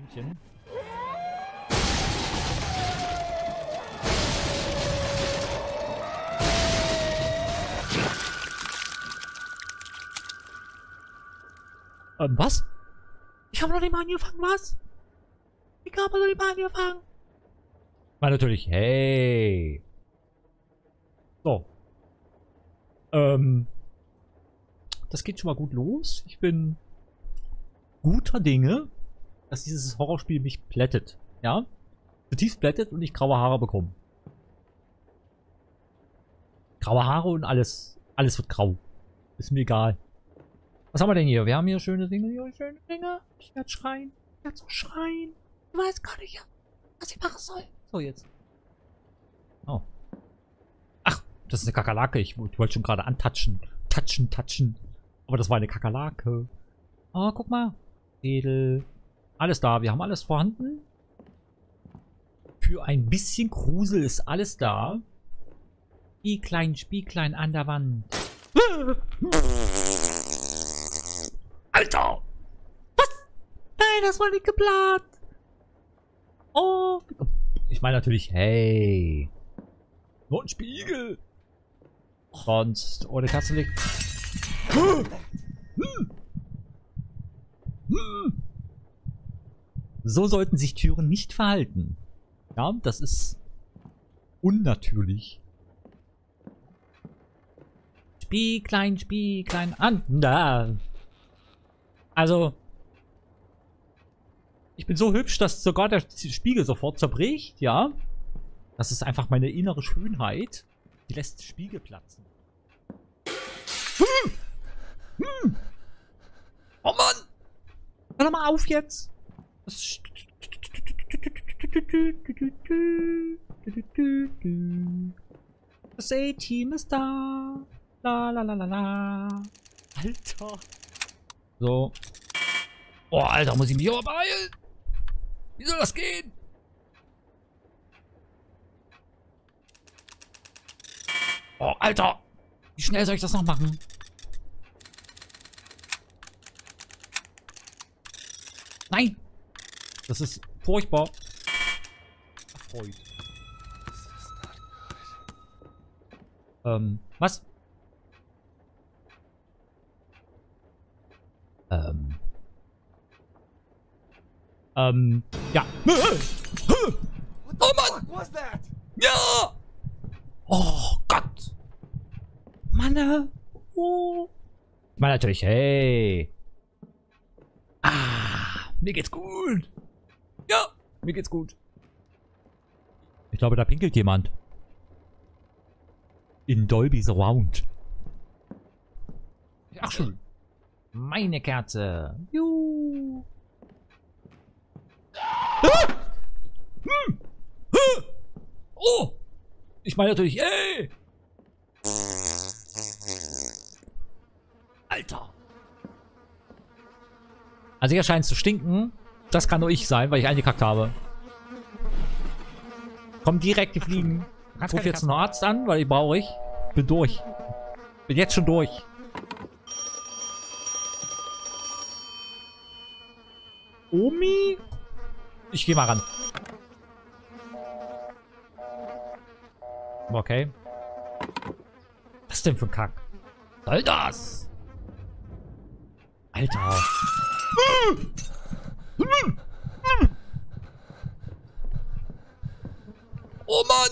Filmchen. Was? Ich habe noch nicht mal angefangen, was? Ich habe noch nicht mal angefangen. War natürlich, hey. So. Das geht schon mal gut los. Ich bin guter Dinge, dass dieses Horrorspiel mich plättet. Ja? Zutiefst plättet und ich graue Haare bekomme. Graue Haare und alles. Alles wird grau. Ist mir egal. Was haben wir denn hier? Wir haben hier schöne Dinge. Hier schöne Dinge. Ich werde schreien. Ich werde so schreien. Ich weiß gar nicht, was ich machen soll. So, jetzt. Oh. Ach, das ist eine Kakerlake. Ich wollte schon gerade antatschen. Touchen. Aber das war eine Kakerlake. Oh, guck mal. Edel. Alles da. Wir haben alles vorhanden. Für ein bisschen Grusel ist alles da. Spieglein an der Wand. Alter! Was? Nein, das war nicht geplant. Oh. Ich meine natürlich, hey. Nur ein Spiegel. Sonst, oh, die Katze liegt. So sollten sich Türen nicht verhalten. Ja, das ist unnatürlich. Spieglein an. Da. Also. Ich bin so hübsch, dass sogar der Spiegel sofort zerbricht, ja. Das ist einfach meine innere Schönheit. Die lässt Spiegel platzen. Oh Mann! Hör doch mal auf jetzt! Das A-Team ist da. La la la la la. Alter. So. Oh, Alter, muss ich mich aber beeilen. Wie soll das gehen? Oh, Alter. Wie schnell soll ich das noch machen? Nein. Das ist furchtbar. Erfreut. Was? Ja. Oh Mann! Ja! Oh Gott! Mann! Oh! Ich meine natürlich, hey! Ah! Mir geht's gut! Ja! Mir geht's gut. Ich glaube, da pinkelt jemand. In Dolby Surround. Ach schön. Meine Kerze. Juhu. Ah! Oh! Ich meine natürlich, ey! Alter. Also hier scheint es zu stinken. Das kann nur ich sein, weil ich eingekackt habe. Kommen direkt die Fliegen. Ich rufe jetzt einen Arzt an, weil ich brauche ich. Bin durch. Bin jetzt schon durch. Omi? Ich gehe mal ran. Okay. Was denn für ein Kack? Was soll das? Alter. Oh Mann!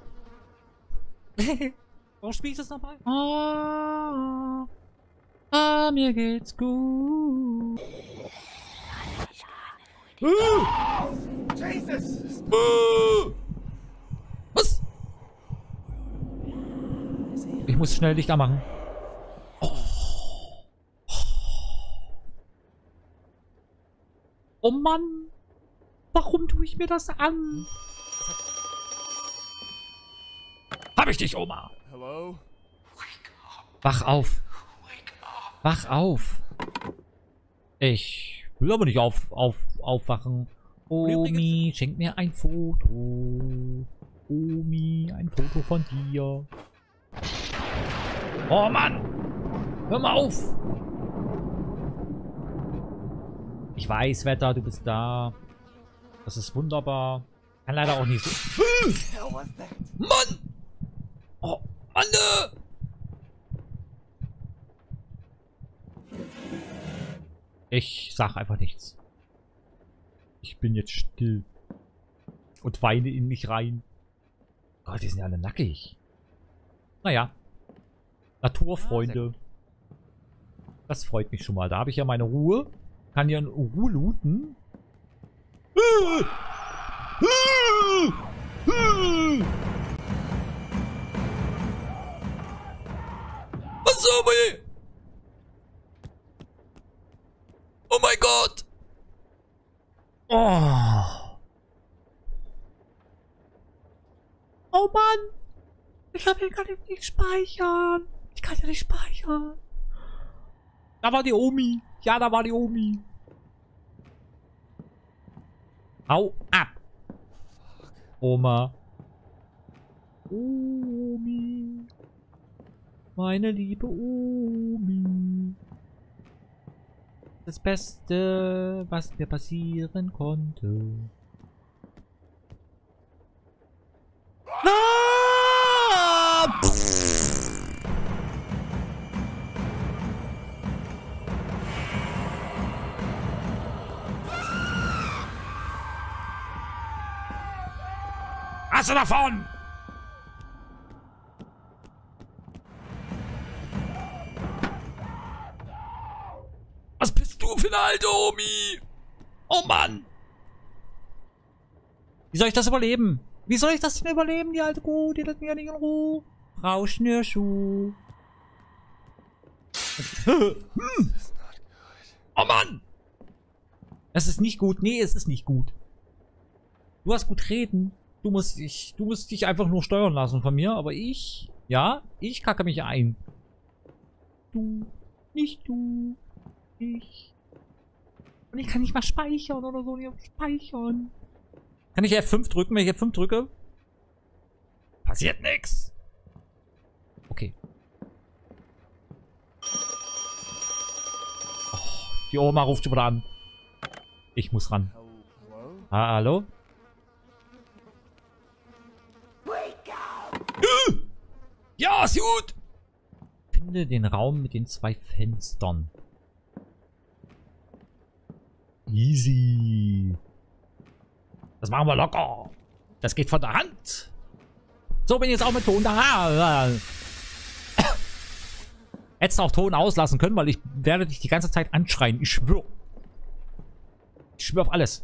Warum spiele ich das nochmal? Mir geht's gut. Jesus! Was? Ich muss schnell Licht anmachen. Oh Mann! Warum tue ich mir das an? Hab ich dich, Oma! Hello? Wach auf! Wach auf! Ich will aber nicht aufwachen. Omi, schenk mir ein Foto. Omi, ein Foto von dir. Oh Mann! Hör mal auf! Ich weiß, Wetter, du bist da. Das ist wunderbar. Kann leider auch nicht so... Mann! Oh, Mann! Ich sag einfach nichts. Ich bin jetzt still. Und weine in mich rein. Gott, die sind ja alle nackig. Naja. Naturfreunde. Das freut mich schon mal. Da habe ich ja meine Ruhe. Kann ja in Ruhe looten. Was soll wir? Oh mein Gott! Oh. Oh Mann! Ich kann hier gar nicht speichern. Ich kann ja nicht speichern. Da war die Omi. Ja, da war die Omi. Hau ab. Oma. Omi. Meine liebe Omi. Das Beste, was mir passieren konnte. Ah! Hast du davon? Was bist du für eine alte Omi? Oh Mann! Wie soll ich das überleben? Wie soll ich das denn überleben, die alte Kuh? Die lässt mich ja nicht in Ruhe. Frau Schnürschuh. Oh Mann! Es ist nicht gut. Nee, es ist nicht gut. Du hast gut reden. Du musst dich einfach nur steuern lassen von mir. Aber ich, ja, ich kacke mich ein. Du, nicht du. Ich. Und ich kann nicht mal speichern oder so. Nicht speichern. Kann ich F5 drücken, wenn ich F5 drücke? Passiert nix. Okay. Oh, die Oma ruft schon wieder an. Ich muss ran. Hallo? Ja, ist gut. Finde den Raum mit den 2 Fenstern. Easy. Das machen wir locker. Das geht von der Hand. So, bin ich jetzt auch mit Ton da. Hättest du auch Ton auslassen können, weil ich werde dich die ganze Zeit anschreien. Ich schwöre. Ich schwöre auf alles.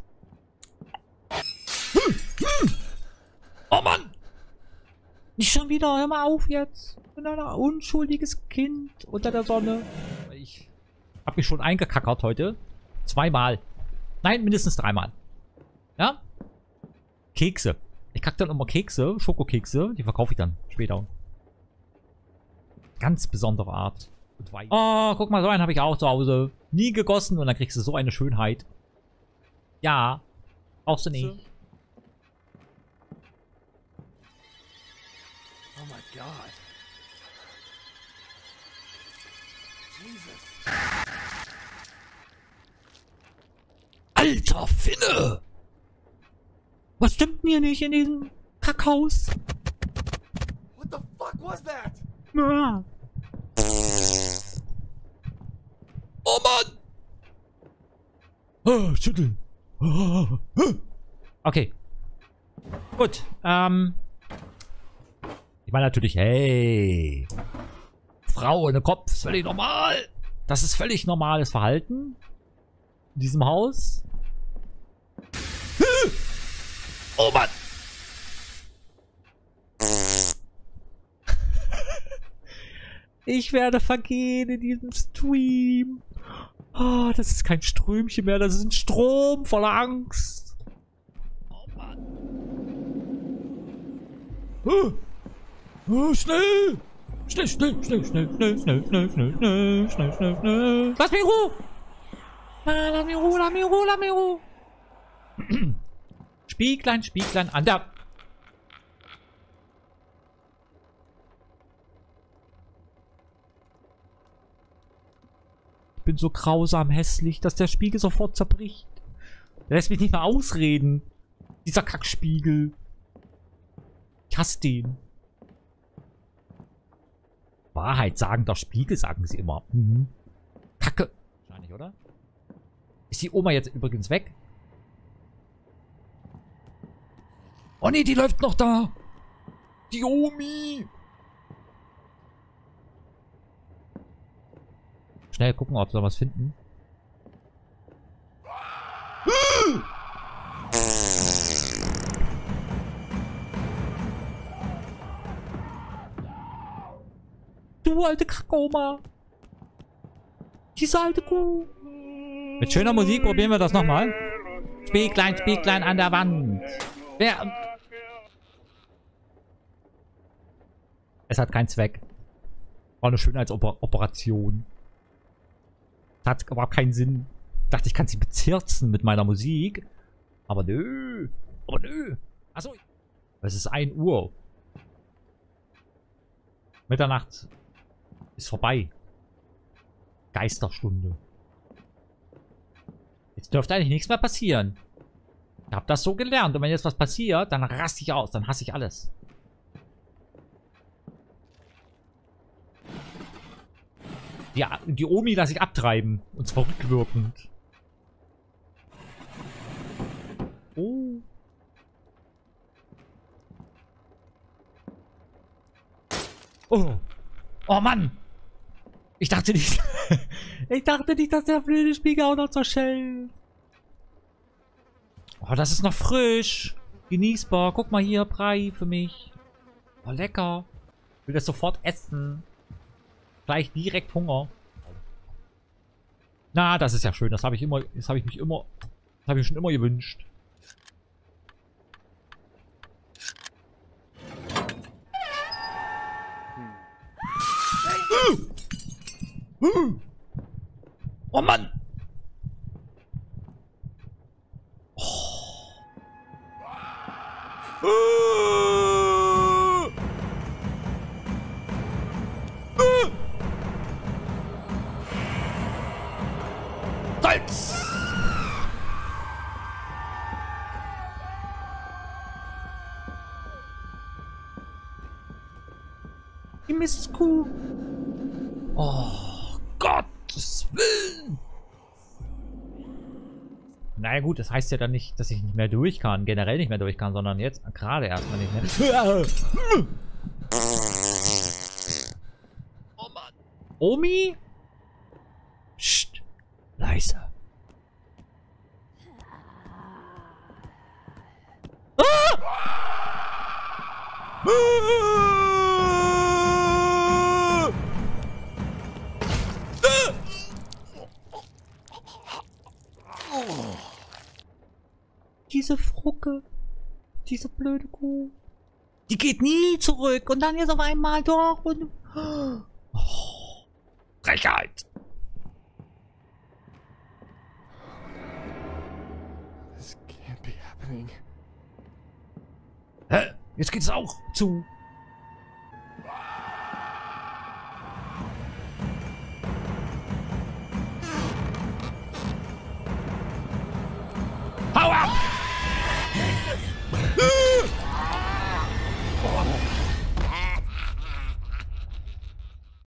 Oh Mann. Nicht schon wieder. Hör mal auf jetzt. Ich bin ein unschuldiges Kind unter der Sonne. Ich habe mich schon eingekackert heute. 2-mal. Nein, mindestens 3-mal. Ja? Kekse. Ich kacke dann immer Kekse, Schokokekse. Die verkaufe ich dann später. Ganz besondere Art. Oh, guck mal, so einen habe ich auch zu Hause. Nie gegossen und dann kriegst du so eine Schönheit. Ja. Brauchst du nicht. Oh my God. Jesus. Alter Finne! Was stimmt mir nicht in diesem Kackhaus? What the fuck was that? Ah. Oh Mann! Oh, schütteln. Oh. Okay. Gut. Ich meine natürlich, hey. Frau ohne Kopf ist völlig normal. Das ist völlig normales Verhalten. In diesem Haus. Oh Mann! Ich werde vergehen in diesem Stream. Oh, das ist kein Strömchen mehr, das ist ein Strom voller Angst. Oh Mann. Oh, schnell! Schnell, schnell, schnell, schnell, schnell, schnell, schnell, schnell, schnell, schnell, schnell, schnell. Lass mich in Ruhe! Lass mich in Ruhe, lass mich in Ruhe, lass mich in Ruhe. Spieglein, Spieglein an der... Ich bin so grausam hässlich, dass der Spiegel sofort zerbricht. Der lässt mich nicht mehr ausreden. Dieser Kackspiegel. Ich hasse den. Wahrheit sagen, der Spiegel, sagen sie immer. Mhm. Kacke. Wahrscheinlich, oder? Ist die Oma jetzt übrigens weg? Oh nee, die läuft noch da. Die Omi. Schnell gucken, ob wir da was finden. Du alte Kackoma. Diese alte Kuh. Mit schöner Musik probieren wir das nochmal. Spieglein an der Wand. Wer... Es hat keinen Zweck. War eine Schönheitsoperation. Hat überhaupt keinen Sinn. Ich dachte, ich kann sie bezirzen mit meiner Musik. Aber nö. Aber nö. Achso. Es ist 1 Uhr. Mitternacht ist vorbei. Geisterstunde. Jetzt dürfte eigentlich nichts mehr passieren. Ich habe das so gelernt. Und wenn jetzt was passiert, dann raste ich aus. Dann hasse ich alles. Ja, die Omi lasse ich abtreiben. Und zwar rückwirkend. Oh. Oh. Oh Mann. Ich dachte nicht. Ich dachte nicht, dass der blöde Spiegel auch noch zerschellt. Oh, das ist noch frisch. Genießbar. Guck mal hier, Brei für mich. Oh, lecker. Ich will das sofort essen. Gleich direkt Hunger. Na, das ist ja schön. Das habe ich immer. Das habe ich mich immer. Das habe ich schon immer gewünscht. Oh Mann! Salz! Die Mistkuh! Oh, Gottes Willen! Naja gut, das heißt ja dann nicht, dass ich nicht mehr durch kann. Generell nicht mehr durch kann, sondern jetzt gerade erstmal nicht mehr. Oh Mann. Omi? Psst. Leise. Diese Frucke. Diese blöde Kuh. Die geht nie zurück. Und dann jetzt auf einmal doch. Und... Oh. Frechheit. This can't be happening. Hä? Jetzt geht's auch zu. Hau ab!